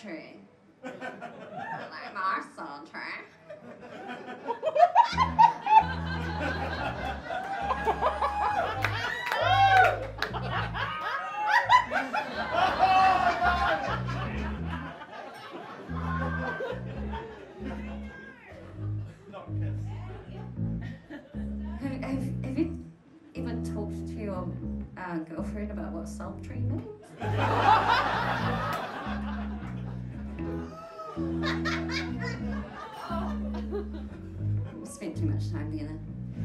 tree. Like my soul tree. Have you ever talked to your girlfriend about what salt tree means? Spent too much time together.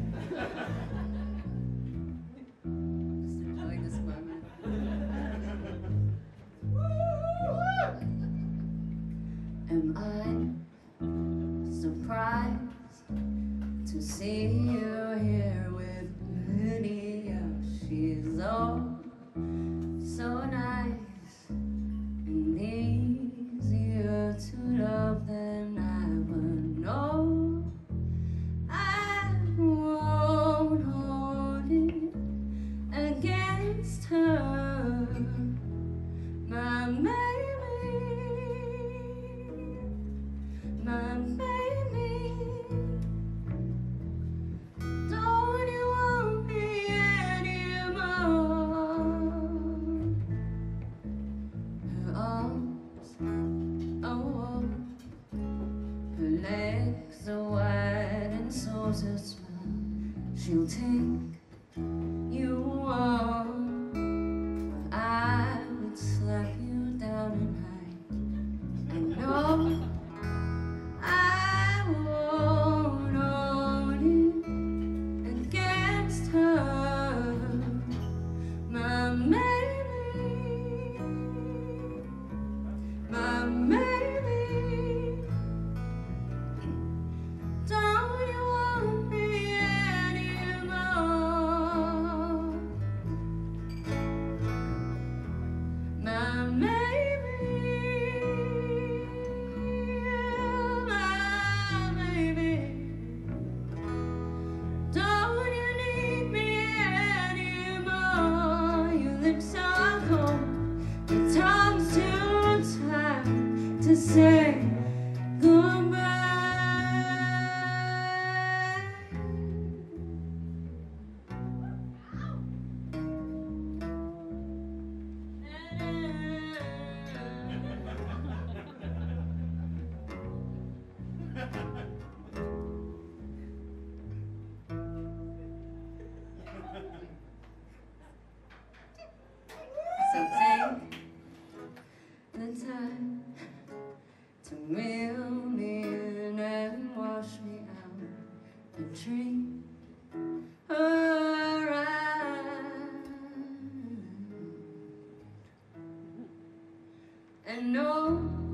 Just enjoying this moment. Am I surprised to see you here with Lydia? She's all so nice and easier to love than I would know. I won't hold it against her, my baby, my baby. Don't you want me anymore? Her arms are warm, her legs are wide and so's her smile. She'll take you on, but I would slap you down and hide. I know I won't hold it against her, my baby, my baby. Don't you want me anymore? My baby, my baby. Don't you need me anymore? Your lips are cold, your tongue's too tired to say goodbye. So take the time to reel me in and wash me out and treat her right. And no